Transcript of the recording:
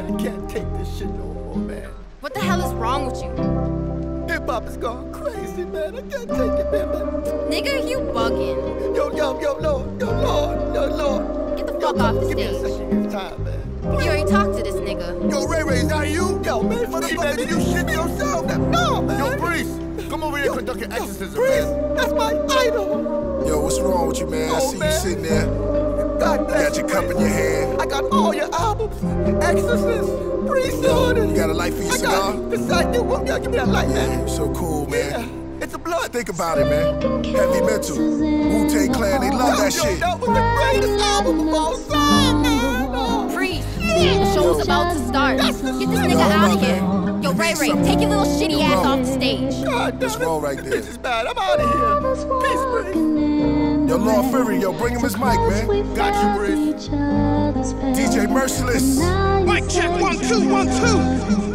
I can't take this shit no more, man. What the hell is wrong with you? Hip-hop is going crazy, man. I can't take it, man. Nigga, you bugging. Yo, Lord. Get the fuck off the Give me a stage. second, give me time, man. You already talked to this nigga. Yo, Ray, is that you? Yo, man, motherfucker, did you shit yourself? No, man. Yo, Breeze, come over here and conduct an exorcism, Breeze, man. that's my idol. Yo, what's wrong with you, man? I see man. you sitting there. God bless Got your cup in your hand. I got all your albums. Exorcist, Priesthood. You got a light for your cigar? Beside you, give me that light, man. So cool, man. Yeah, it's a blood. Think about it, man. Heavy Mental, Wu-Tang Clan, they love that shit. That was the greatest album of all time, man. Freeze. The show's about to start. Get this nigga out of here. Yo, Ray, take your little shitty ass off the stage. God damn What's it. wrong right there? This is bad. I'm out of here. Peace, Breeze. Yo, Lord Fury, yo, bring him his mic, man. Got you, Breeze. DJ Merciless. Mic check, 1, 2, 1, 2.